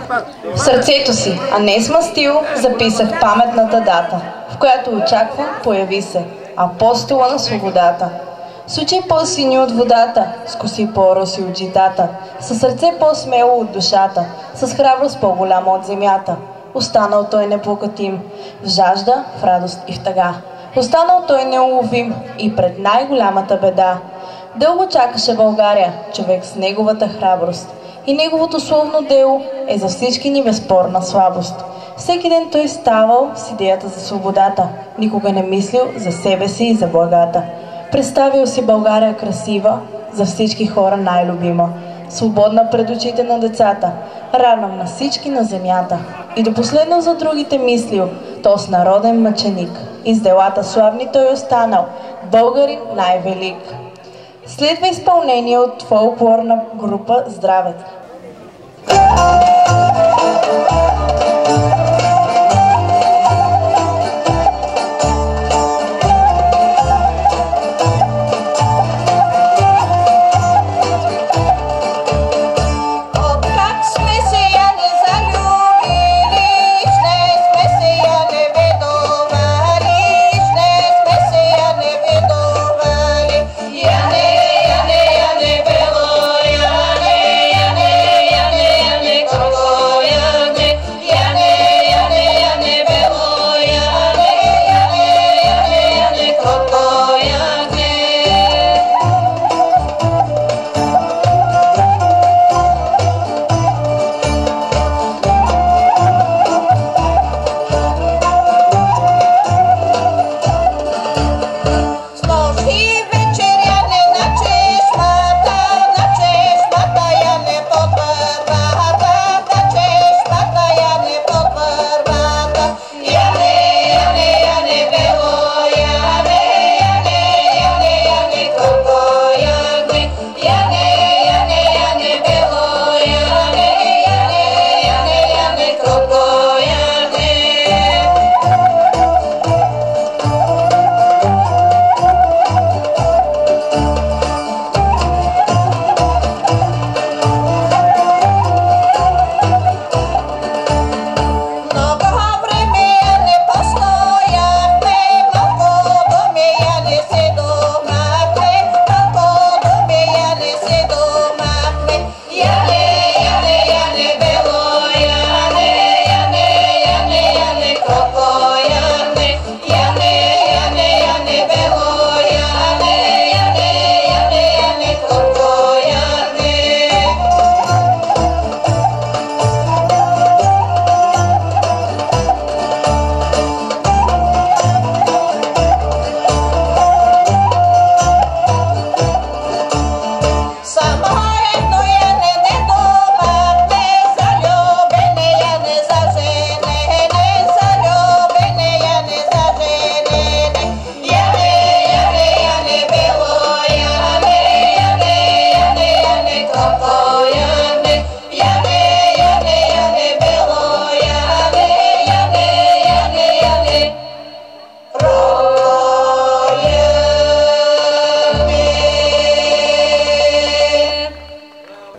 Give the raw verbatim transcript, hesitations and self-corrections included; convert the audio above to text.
В сърцето си, а не с мастил, записах паметната дата, в която очаквам появи се апостола на свободата. С очи по-сини от водата, с коси по-роси от житата, със сърце по-смело от душата, с храброст по-голяма от земята. Останал той непокътим, в жажда, в радост и в тъга. Останал той неуловим и пред най-голямата беда. Дълго чакаше България, човек с неговата храброст. И неговото словно дело е за всички ни безспорна слабост. Всеки ден той ставал с идеята за свободата, никога не мислил за себе си и за благата. Представил си България красива, за всички хора най-любима, свободна пред очите на децата, равна на всички на земята. И до последно за другите мислил, то с народен мъченик. И с делата славни той останал, българин най-велик. Следва изпълнение от фолклорна група Здравето.